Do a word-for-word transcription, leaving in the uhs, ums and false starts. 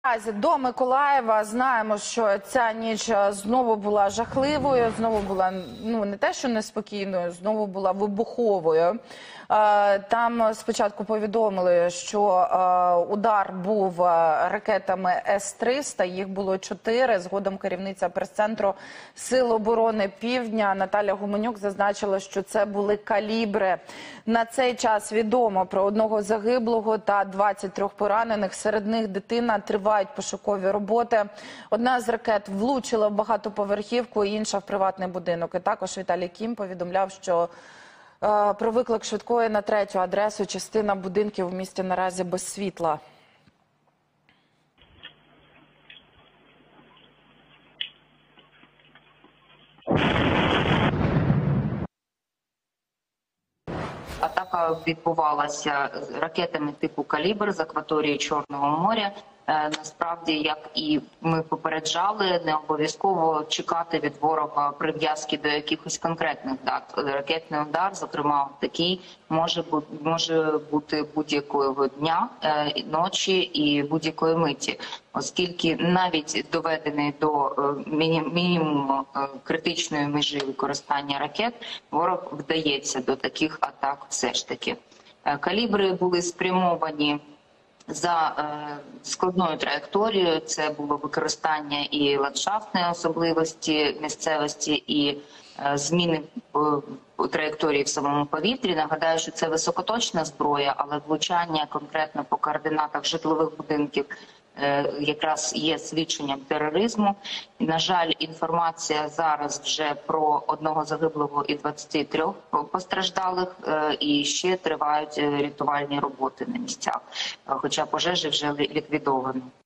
Наразі до Миколаєва знаємо, що ця ніч знову була жахливою, знову була, ну, не те, що неспокійною, знову була вибуховою. Там спочатку повідомили, що удар був ракетами С триста, їх було чотири. Згодом керівниця прес-центру Сил оборони Півдня Наталя Гуменюк зазначила, що це були калібри. На цей час відомо про одного загиблого та двадцять три поранених. Серед них дитина. Тривають пошукові роботи. Одна з ракет влучила в багатоповерхівку, інша в приватний будинок. І також Віталій Кім повідомляв, що е, про виклик швидкої на третю адресу частина будинків в місті наразі без світла. Атака відбувалася ракетами типу «Калібр» з акваторії Чорного моря. Насправді, як і ми попереджали, не обов'язково чекати від ворога прив'язки до якихось конкретних дат. Ракетний удар, зокрема, такий може бути, може бути будь-якого дня, ночі і будь-якої миті, оскільки навіть доведений до мінімуму критичної межі використання ракет, ворог вдається до таких атак все ж таки. Калібри були спрямовані за е, складною траєкторією. Це було використання і ландшафтної особливості місцевості, і е, зміни е, траєкторії в самому повітрі. Нагадаю, що це високоточна зброя, але влучання конкретно по координатах житлових будинків е, якраз є свідченням тероризму. І, на жаль, інформація зараз вже про одного загиблого і двадцять три постраждалих, е, і ще тривають рятувальні роботи на місцях, хоча пожежі вже ліквідовано.